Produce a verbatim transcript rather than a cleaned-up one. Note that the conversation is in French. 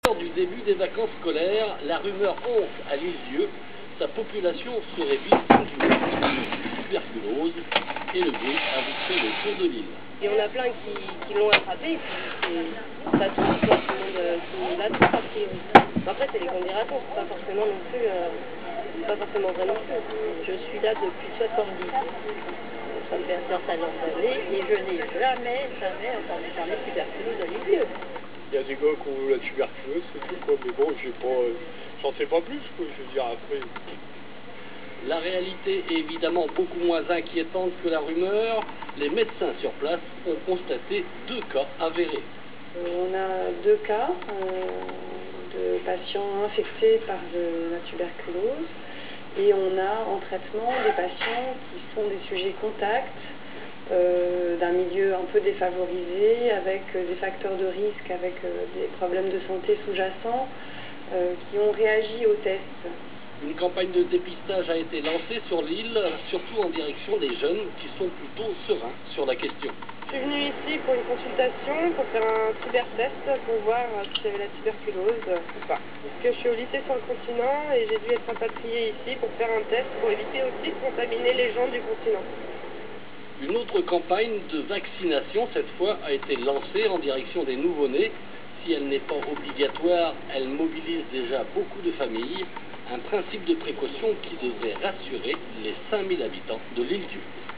l'heure du début des vacances scolaires, la rumeur honte à Lisieux. Sa population serait victime d'une tuberculose et le bruit a fait le tour de l'île. Et on a plein qui, qui l'ont attrapé, et puis ça touche, quoi, tout le monde, tout le monde l'attrape a priori. Après c'est les considérations, c'est pas forcément non plus, euh, pas forcément vrai non plus. Je suis là depuis soixante-dix, ça me fait un certain nombre d'années, et je n'ai jamais, jamais entendu parler de tuberculose à Lisieux. Il y a des gars qui ont la tuberculose, c'est tout quoi, mais bon, j'ai pas, euh, j'en sais pas plus, quoi, je veux dire, après. La réalité est évidemment beaucoup moins inquiétante que la rumeur. Les médecins sur place ont constaté deux cas avérés. Euh, on a deux cas euh, de patients infectés par de la tuberculose et on a en traitement des patients qui sont des sujets contacts euh, d'un milieu un peu défavorisé avec euh, des facteurs de risque, avec euh, des problèmes de santé sous-jacents euh, qui ont réagi aux tests. Une campagne de dépistage a été lancée sur l'île, surtout en direction des jeunes qui sont plutôt sereins sur la question. Je suis venue ici pour une consultation, pour faire un tubertest, pour voir si j'avais la tuberculose ou pas. Parce que je suis au lycée sur le continent et j'ai dû être rapatriée ici pour faire un test pour éviter aussi de contaminer les gens du continent. Une autre campagne de vaccination, cette fois, a été lancée en direction des nouveau-nés. Si elle n'est pas obligatoire, elle mobilise déjà beaucoup de familles. Un principe de précaution qui devrait rassurer les cinq mille habitants de l'île Dieu.